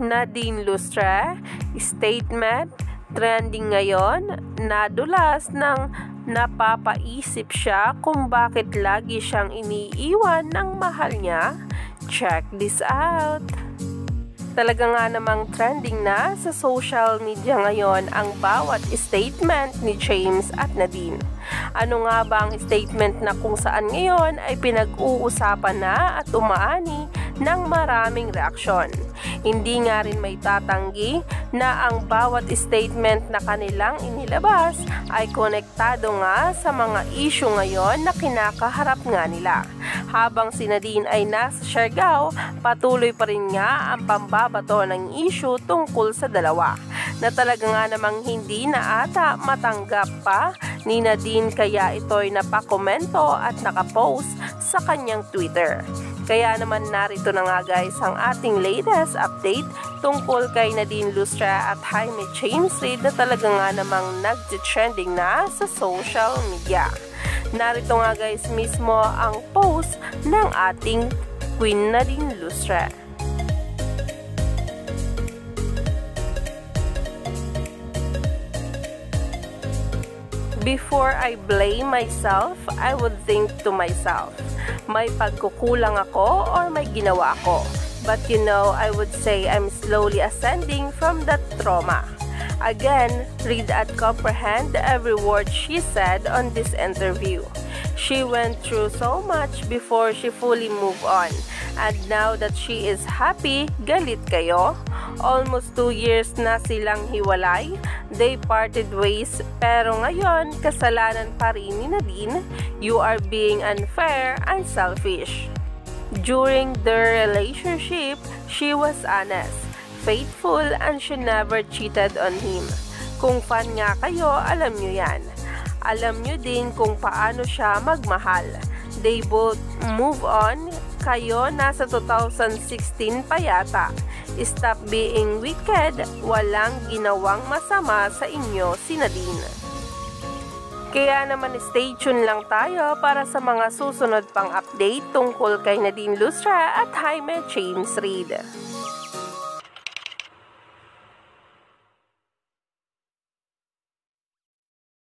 Nadine Lustre, statement, trending ngayon, nadulas ng napapaisip siya kung bakit lagi siyang iniiwan ng mahal niya. Check this out! Talaga nga namang trending na sa social media ngayon ang bawat statement ni James at Nadine. Ano nga ba ang statement na kung saan ngayon ay pinag-uusapan na at umaani ng maraming reaksyon? Hindi nga rin may tatanggi na ang bawat statement na kanilang inilabas ay konektado nga sa mga issue ngayon na kinakaharap nga nila. Habang si Nadine ay nasa Siargao, patuloy pa rin nga ang pambabato ng issue tungkol sa dalawa, na talaga nga namang hindi na ata matanggap pa ni Nadine, kaya ito'y napakomento at nakapost sa kanyang Twitter. Kaya naman narito na nga guys ang ating latest update tungkol kay Nadine Lustre at Jaime James Reid na talaga nga namang nag-trending na sa social media. Narito nga guys mismo ang post ng ating Queen Nadine Lustre. Before I blame myself, I would think to myself, may pagkukulang ako or may ginawa ako. But you know, I would say I'm slowly ascending from that trauma. Again, read and comprehend every word she said on this interview. She went through so much before she fully moved on. And now that she is happy, galit kayo? Almost 2 years na silang hiwalay. They parted ways, pero ngayon, kasalanan pa rin ni Nadine. You are being unfair and selfish. During their relationship, she was honest, faithful, and she never cheated on him. Kung fan nga kayo, alam nyo yan. Alam nyo din kung paano siya magmahal. They both move on. Kayo nasa 2016 pa yata. Stop being wicked. Walang ginawang masama sa inyo si Nadine. Kaya naman stay tuned lang tayo para sa mga susunod pang update tungkol kay Nadine Lustre at Jaime James Reid.